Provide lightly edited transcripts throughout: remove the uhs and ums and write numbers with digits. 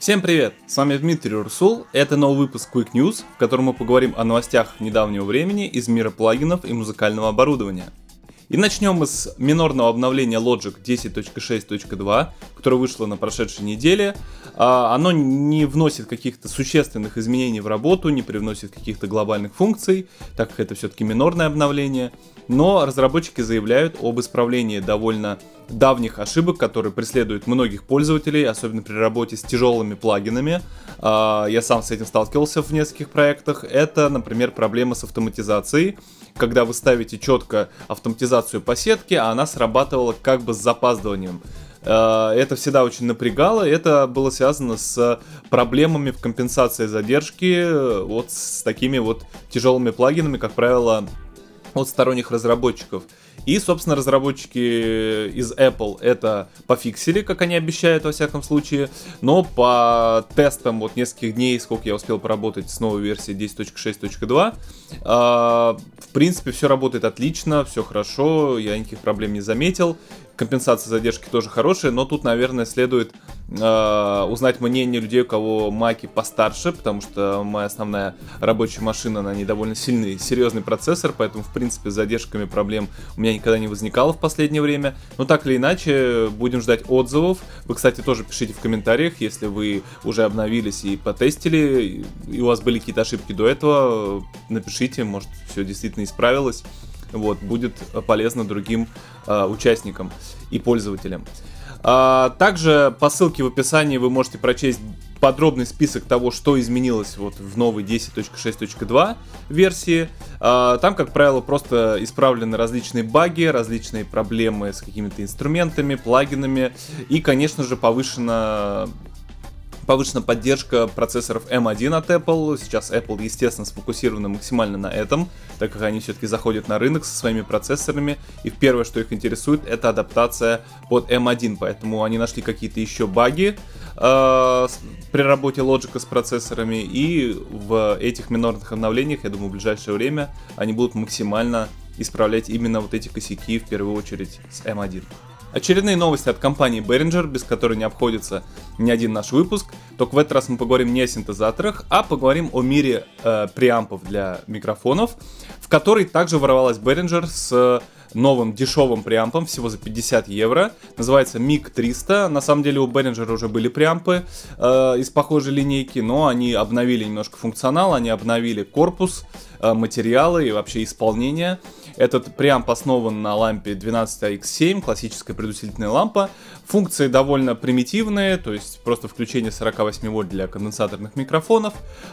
Всем привет! С вами Дмитрий Урсул. Это новый выпуск Quick News, в котором мы поговорим о новостях недавнего времени из мира плагинов и музыкального оборудования. И начнем мы с минорного обновления Logic 10.6.2, которое вышло на прошедшей неделе. Оно не вносит каких-то существенных изменений в работу, не привносит каких-то глобальных функций, так как это все-таки минорное обновление. Но разработчики заявляют об исправлении довольно давних ошибок, которые преследуют многих пользователей, особенно при работе с тяжелыми плагинами. Я сам с этим сталкивался в нескольких проектах. Это, например, проблема с автоматизацией. Когда вы ставите четко автоматизацию по сетке, а она срабатывала как бы с запаздыванием. Это всегда очень напрягало, это было связано с проблемами в компенсации задержки вот с такими вот тяжелыми плагинами, как правило, от сторонних разработчиков. И, собственно, разработчики из Apple это пофиксили, как они обещают, во всяком случае. Но по тестам вот нескольких дней, сколько я успел поработать с новой версией 10.6.2, в принципе, все работает отлично, все хорошо, я никаких проблем не заметил. Компенсация задержки тоже хорошая, но тут, наверное, следует узнать мнение людей, у кого маки постарше, потому что моя основная рабочая машина, на ней довольно сильный, серьезный процессор, поэтому, в принципе, с задержками проблем у меня никогда не возникало в последнее время. Но так или иначе, будем ждать отзывов. Вы, кстати, тоже пишите в комментариях, если вы уже обновились и потестили, и у вас были какие-то ошибки до этого, напишите, может, все действительно исправилось. Вот, будет полезно другим участникам и пользователям. Также по ссылке в описании вы можете прочесть подробный список того, что изменилось вот в новой 10.6.2 версии. Там, как правило, просто исправлены различные баги, различные проблемы с какими-то инструментами, плагинами и, конечно же, повышена поддержка процессоров M1 от Apple. Сейчас Apple, естественно, сфокусирована максимально на этом, так как они все-таки заходят на рынок со своими процессорами. И первое, что их интересует, это адаптация под M1. Поэтому они нашли какие-то еще баги при работе Logic с процессорами. И в этих минорных обновлениях, я думаю, в ближайшее время они будут максимально исправлять именно вот эти косяки, в первую очередь с M1. Очередные новости от компании Behringer, без которой не обходится ни один наш выпуск. Только в этот раз мы поговорим не о синтезаторах, а поговорим о мире преампов для микрофонов, в который также ворвалась Behringer с новым дешевым преампом, всего за 50 евро. Называется MIG 300. На самом деле у Behringer уже были преампы из похожей линейки, но они обновили немножко функционал, они обновили корпус, материалы и вообще исполнение. Этот преамп основан на лампе 12AX7, классическая предусилительная лампа. Функции довольно примитивные, то есть просто включение 48 вольт для конденсаторных микрофонов.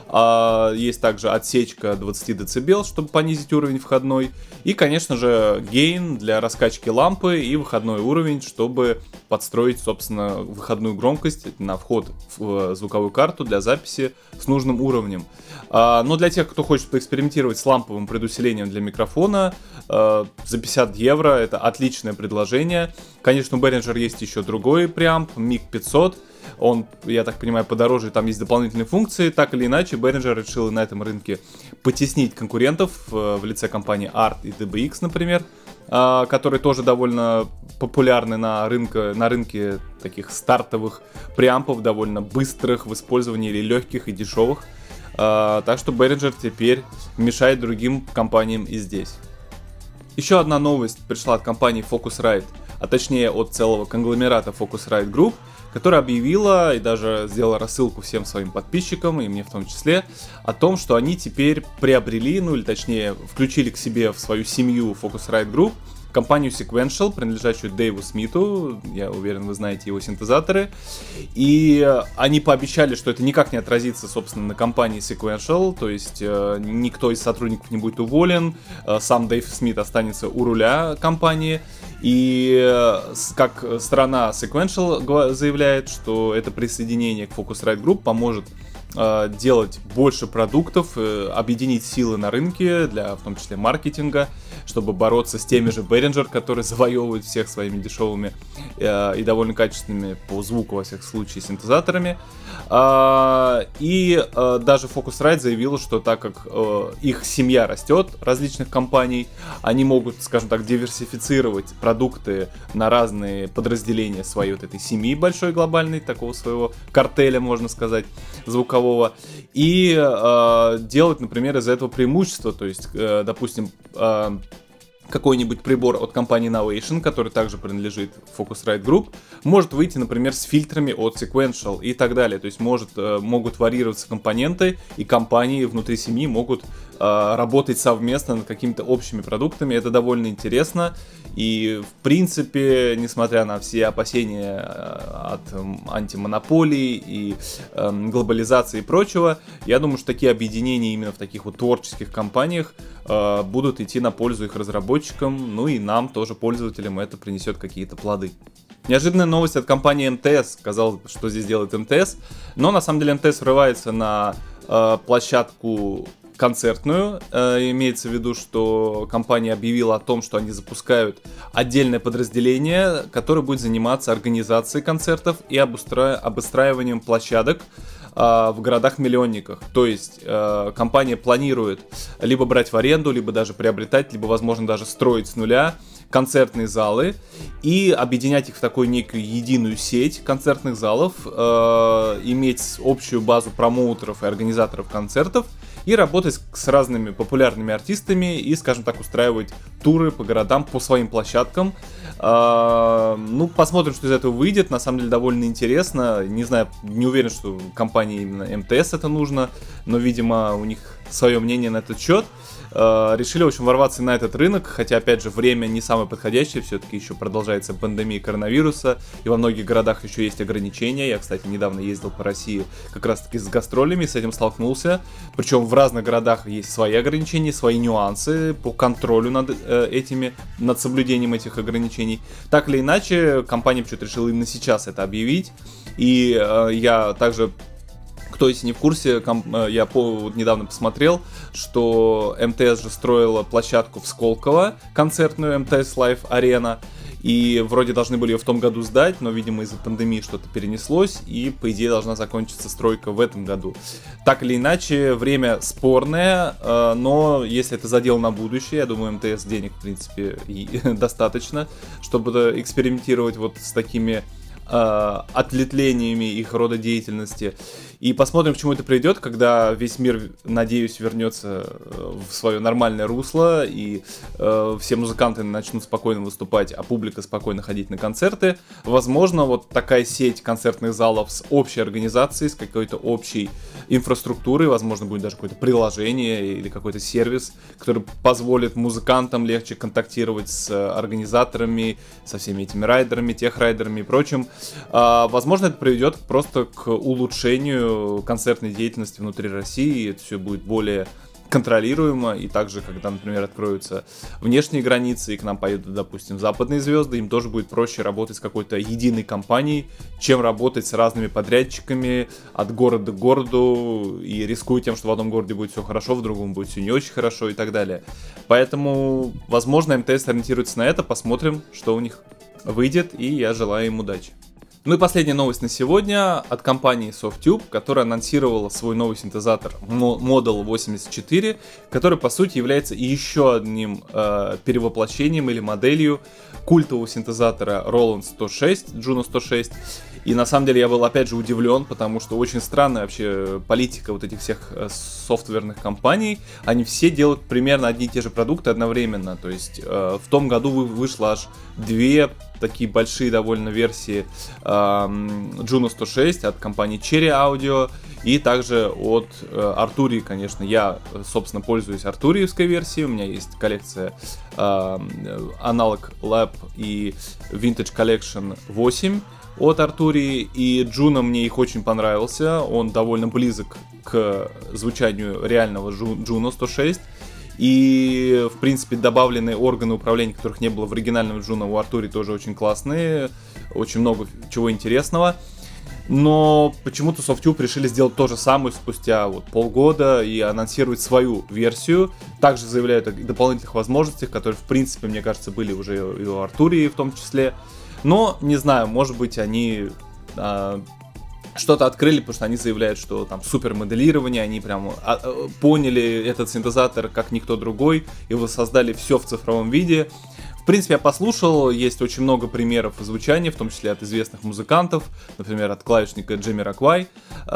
Есть также отсечка 20 дБ, чтобы понизить уровень входной. И, конечно же, гейн для раскачки лампы и выходной уровень, чтобы подстроить, собственно, выходную громкость на вход в звуковую карту для записи с нужным уровнем. Но для тех, кто хочет поэкспериментировать с ламповым предусилением для микрофона, за 50 евро это отличное предложение. Конечно, у Behringer есть еще другой преамп, MIG 500. Он, я так понимаю, подороже, там есть дополнительные функции. Так или иначе, Behringer решил на этом рынке потеснить конкурентов в лице компании ART и DBX, например, которые тоже довольно популярны на рынке таких стартовых преампов, довольно быстрых в использовании или легких и дешевых. Так что Behringer теперь мешает другим компаниям и здесь. Еще одна новость пришла от компании Focusrite, а точнее от целого конгломерата Focusrite Group, которая объявила и даже сделала рассылку всем своим подписчикам, и мне в том числе, о том, что они теперь приобрели, ну или точнее включили к себе в свою семью Focusrite Group компанию Sequential, принадлежащую Дэйву Смиту, я уверен, вы знаете его синтезаторы, и они пообещали, что это никак не отразится, собственно, на компании Sequential, то есть никто из сотрудников не будет уволен, сам Дэйв Смит останется у руля компании, и как сторона Sequential заявляет, что это присоединение к Focusrite Group поможет делать больше продуктов, объединить силы на рынке, для в том числе маркетинга, чтобы бороться с теми же Behringer, которые завоевывают всех своими дешевыми и довольно качественными по звуку, во всех случаях, синтезаторами. И даже Focusrite заявила, что так как их семья растет, различных компаний, они могут, скажем так, диверсифицировать продукты на разные подразделения своей вот этой семьи большой глобальной, такого своего картеля, можно сказать, звукового, и делать, например, из этого преимущество, то есть, допустим, какой-нибудь прибор от компании Novation, который также принадлежит Focusrite Group, может выйти, например, с фильтрами от Sequential и так далее. То есть могут варьироваться компоненты, и компании внутри семьи могут работать совместно над какими-то общими продуктами. Это довольно интересно. И, в принципе, несмотря на все опасения от антимонополий и глобализации и прочего, я думаю, что такие объединения именно в таких вот творческих компаниях будут идти на пользу их разработчикам, ну и нам тоже, пользователям, это принесет какие-то плоды. Неожиданная новость от компании МТС. Казалось, что здесь делает МТС, но на самом деле МТС врывается на площадку концертную. Имеется в виду, что компания объявила о том, что они запускают отдельное подразделение, которое будет заниматься организацией концертов и обустраиванием площадок в городах-миллионниках. То есть компания планирует либо брать в аренду, либо даже приобретать, либо, возможно, даже строить с нуля концертные залы и объединять их в такую некую единую сеть концертных залов, иметь общую базу промоутеров и организаторов концертов и работать с разными популярными артистами и, скажем так, устраивать туры по городам, по своим площадкам. Ну, посмотрим, что из этого выйдет. На самом деле довольно интересно. Не знаю, не уверен, что компании именно МТС это нужно, но, видимо, у них свое мнение на этот счет. Решили, в общем, ворваться на этот рынок, хотя, опять же, время не самое подходящее, все-таки еще продолжается пандемия коронавируса, и во многих городах еще есть ограничения. Я, кстати, недавно ездил по России как раз-таки с гастролями, с этим столкнулся. Причем в разных городах есть свои ограничения, свои нюансы по контролю над соблюдением этих ограничений. Так или иначе, компания почему-то решила именно сейчас это объявить, и я также... Кто, если не в курсе, я недавно посмотрел, что МТС же строила площадку в Сколково, концертную МТС Live Arena, и вроде должны были ее в том году сдать, но, видимо, из-за пандемии что-то перенеслось, и, по идее, должна закончиться стройка в этом году. Так или иначе, время спорное, но если это задел на будущее, я думаю, МТС денег, в принципе, и достаточно, чтобы экспериментировать вот с такими отлетлениями их рода деятельности. И посмотрим, к чему это приведет, когда весь мир, надеюсь, вернется в свое нормальное русло, и все музыканты начнут спокойно выступать, а публика спокойно ходить на концерты. Возможно, вот такая сеть концертных залов с общей организацией, с какой-то общей инфраструктурой, возможно, будет даже какое-то приложение или какой-то сервис, который позволит музыкантам легче контактировать с организаторами, со всеми этими райдерами, техрайдерами и прочим. Возможно, это приведет просто к улучшению концертной деятельности внутри России, и это все будет более контролируемо, и также, когда, например, откроются внешние границы, и к нам поедут, допустим, западные звезды, им тоже будет проще работать с какой-то единой компанией, чем работать с разными подрядчиками от города к городу, и рискуя тем, что в одном городе будет все хорошо, в другом будет все не очень хорошо и так далее. Поэтому, возможно, МТС ориентируется на это, посмотрим, что у них выйдет, и я желаю им удачи. Ну и последняя новость на сегодня от компании Softube, которая анонсировала свой новый синтезатор Model 84, который по сути является еще одним перевоплощением или моделью культового синтезатора Roland 106, Juno 106. И на самом деле я был опять же удивлен, потому что очень странная вообще политика вот этих всех софтверных компаний. Они все делают примерно одни и те же продукты одновременно. То есть в том году вышло аж две такие большие довольно версии Juno 106 от компании Cherry Audio и также от Arturia, конечно. Я, собственно, пользуюсь артуриевской версией. У меня есть коллекция Analog Lab и Vintage Collection 8 от Arturia, и Juno мне их очень понравился. Он довольно близок к звучанию реального Juno 106. И, в принципе, добавленные органы управления, которых не было в оригинальном Juno, у Arturia тоже очень классные. Очень много чего интересного. Но почему-то Softube решили сделать то же самое спустя вот полгода и анонсировать свою версию. Также заявляют о дополнительных возможностях, которые, в принципе, мне кажется, были уже и у Артурии в том числе. Но, не знаю, может быть, они что-то открыли, потому что они заявляют, что там супер моделирование, они прям поняли этот синтезатор как никто другой и воссоздали все в цифровом виде. В принципе, я послушал, есть очень много примеров звучания, в том числе от известных музыкантов, например, от клавишника Jamiroquai.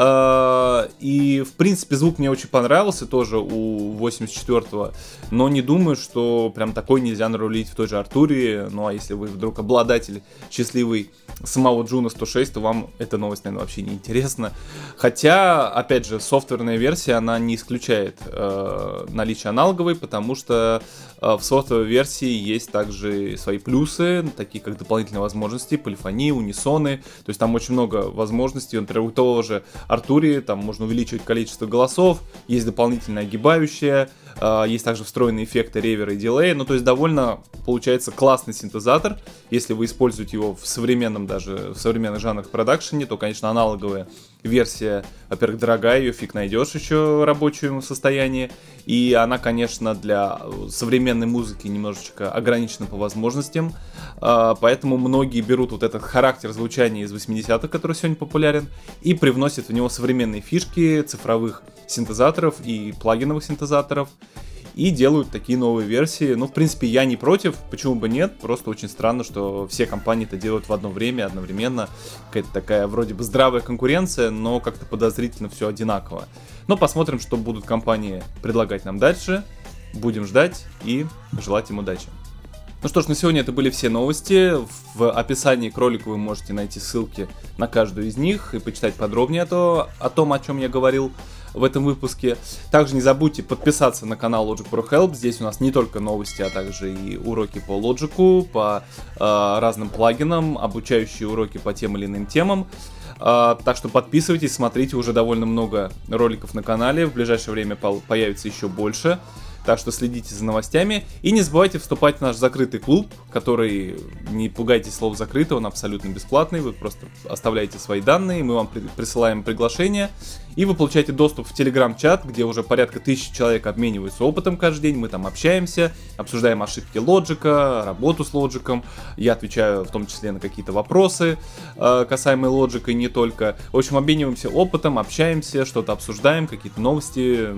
И, в принципе, звук мне очень понравился тоже у 84-го, но не думаю, что прям такой нельзя нарулить в той же Артурии. Ну, а если вы вдруг обладатель счастливый самого Juno 106, то вам эта новость, наверное, вообще не интересна. Хотя, опять же, софтверная версия, она не исключает наличие аналоговой, потому что в софтверной версии есть также свои плюсы, такие как дополнительные возможности, полифонии, унисоны. То есть там очень много возможностей. Например, у того же Артурии там можно увеличивать количество голосов, есть дополнительное огибающее, есть также встроенные эффекты ревера и дилея. Ну, то есть довольно получается классный синтезатор. Если вы используете его в современных жанрах продакшене, то, конечно, аналоговая версия, во-первых, дорогая, ее фиг найдешь еще в рабочем состоянии. И она, конечно, для современной музыки немножечко ограничена по возможностям. Поэтому многие берут вот этот характер звучания из 80-х, который сегодня популярен, и привносят в него современные фишки цифровых синтезаторов и плагиновых синтезаторов. И делают такие новые версии. Ну, в принципе, я не против, почему бы нет. Просто очень странно, что все компании это делают в одно время, одновременно. Какая-то такая вроде бы здравая конкуренция, но как-то подозрительно все одинаково. Но посмотрим, что будут компании предлагать нам дальше. Будем ждать и желать им удачи. Ну что ж, на сегодня это были все новости. В описании к ролику вы можете найти ссылки на каждую из них и почитать подробнее о том, о чем я говорил в этом выпуске. Также не забудьте подписаться на канал Logic Pro Help. Здесь у нас не только новости, а также и уроки по Logic, по разным плагинам, обучающие уроки по тем или иным темам. Так что подписывайтесь, смотрите, уже довольно много роликов на канале. В ближайшее время появится еще больше. Так что следите за новостями. И не забывайте вступать в наш закрытый клуб, который, не пугайтесь слов закрытый, он абсолютно бесплатный. Вы просто оставляете свои данные, мы вам присылаем приглашение. И вы получаете доступ в телеграм-чат, где уже порядка 1000 человек обмениваются опытом каждый день. Мы там общаемся, обсуждаем ошибки Logic, работу с Logic. Я отвечаю в том числе на какие-то вопросы, касаемые Logic и не только. В общем, обмениваемся опытом, общаемся, что-то обсуждаем, какие-то новости.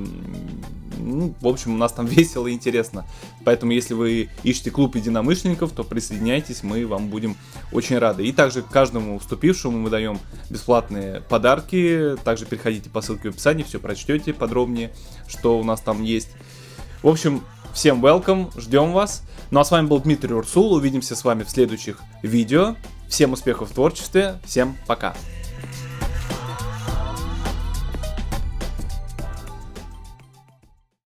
Ну, в общем, у нас там весело и интересно. Поэтому, если вы ищете клуб единомышленников, то присоединяйтесь, мы вам будем очень рады. И также каждому вступившему мы даем бесплатные подарки. Также переходите по ссылке в описании, все прочтете подробнее, что у нас там есть. В общем, всем welcome, ждем вас. Ну а с вами был Дмитрий Урсул. Увидимся с вами в следующих видео. Всем успехов в творчестве, всем пока.